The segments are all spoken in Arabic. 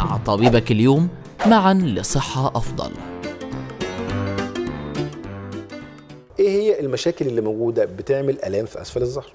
مع طبيبك اليوم، معا لصحة أفضل. ايه هي المشاكل اللي موجوده بتعمل الام في اسفل الظهر؟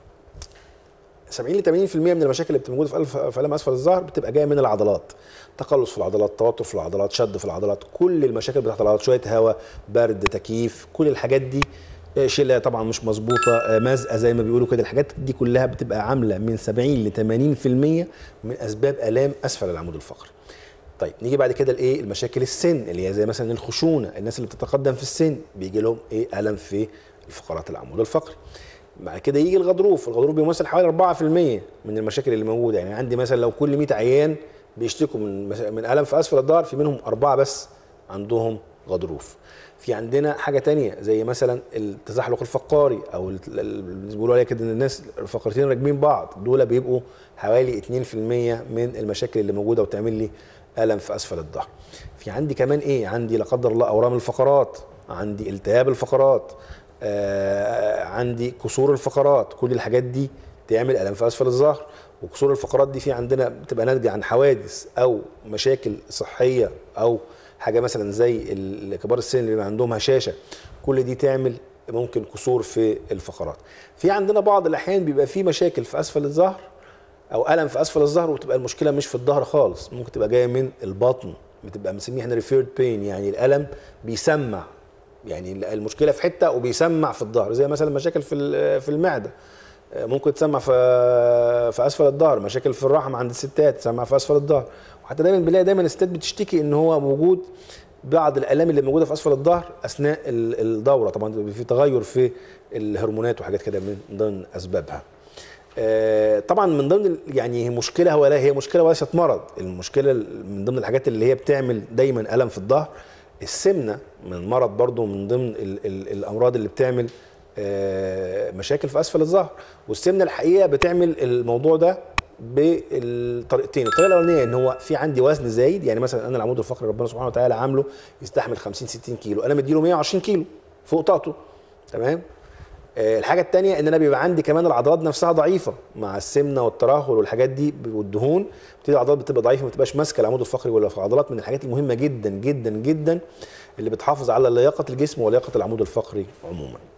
70 ل 80% من المشاكل اللي بتبقى موجوده في الام اسفل الظهر بتبقى جايه من العضلات. تقلص في العضلات، توتر في العضلات، شد في العضلات، كل المشاكل بتاعت العضلات، شويه هواء، برد، تكييف، كل الحاجات دي شيله طبعا مش مظبوطه، مزقه زي ما بيقولوا كده. الحاجات دي كلها بتبقى عامله من 70 ل 80% من اسباب الام اسفل العمود الفقري. طيب نيجي بعد كده لايه؟ المشاكل السن اللي هي زي مثلا الخشونه، الناس اللي بتتقدم في السن بيجي لهم ايه؟ الم في الفقرات العمود الفقري. بعد كده يجي الغضروف، الغضروف بيمثل حوالي 4% من المشاكل اللي موجوده. يعني عندي مثلا لو كل 100 عيان بيشتكوا من الم في اسفل الظهر، في منهم 4 بس عندهم غضروف. في عندنا حاجه تانية زي مثلا التزحلق الفقاري، او بيقولوا عليها كده ان الناس الفقرتين راكبين بعض، دول بيبقوا حوالي 2% من المشاكل اللي موجوده وتعمل لي الم في اسفل الظهر. في عندي كمان ايه؟ عندي لا قدر الله اورام الفقرات، عندي التهاب الفقرات، عندي كسور الفقرات، كل الحاجات دي تعمل الم في اسفل الظهر. وكسور الفقرات دي في عندنا بتبقى ناتجه عن حوادث او مشاكل صحيه، او حاجه مثلا زي كبار السن اللي بيبقى عندهم هشاشه، كل دي تعمل ممكن كسور في الفقرات. في عندنا بعض الاحيان بيبقى في مشاكل في اسفل الظهر او الم في اسفل الظهر، وتبقى المشكله مش في الظهر خالص، ممكن تبقى جايه من البطن، بتبقى بنسميها احنا ريفيرد بين، يعني الالم بيسمع، يعني المشكله في حته وبيسمع في الظهر، زي مثلا مشاكل في المعده ممكن تسمع في اسفل الظهر، مشاكل في الرحم عند الستات تسمع في اسفل الظهر. وحتى دايما بنلاقي دايما الستات بتشتكي ان هو موجود بعض الالام اللي موجوده في اسفل الظهر اثناء الدوره، طبعا في تغير في الهرمونات وحاجات كده من ضمن اسبابها. طبعا من ضمن يعني مشكله، ولا هي مشكله وليست مرض، المشكله من ضمن الحاجات اللي هي بتعمل دايما الم في الظهر السمنه، من مرض برضو من ضمن الامراض اللي بتعمل مشاكل في اسفل الظهر. والسمنه الحقيقه بتعمل الموضوع ده بالطريقتين. الطريقه الاولانيه ان هو في عندي وزن زايد، يعني مثلا انا العمود الفقري ربنا سبحانه وتعالى عامله يستحمل 50 60 كيلو، انا مديله 120 كيلو فوق طاقته، تمام. الحاجه الثانيه ان انا بيبقى عندي كمان العضلات نفسها ضعيفه مع السمنه والترهل والحاجات دي والدهون، بتبتدي العضلات بتبقى ضعيفه، ما بتبقاش ماسكه العمود الفقري ولا في العضلات، من الحاجات المهمه جدا جدا جدا اللي بتحافظ على لياقه الجسم ولياقه العمود الفقري عموما.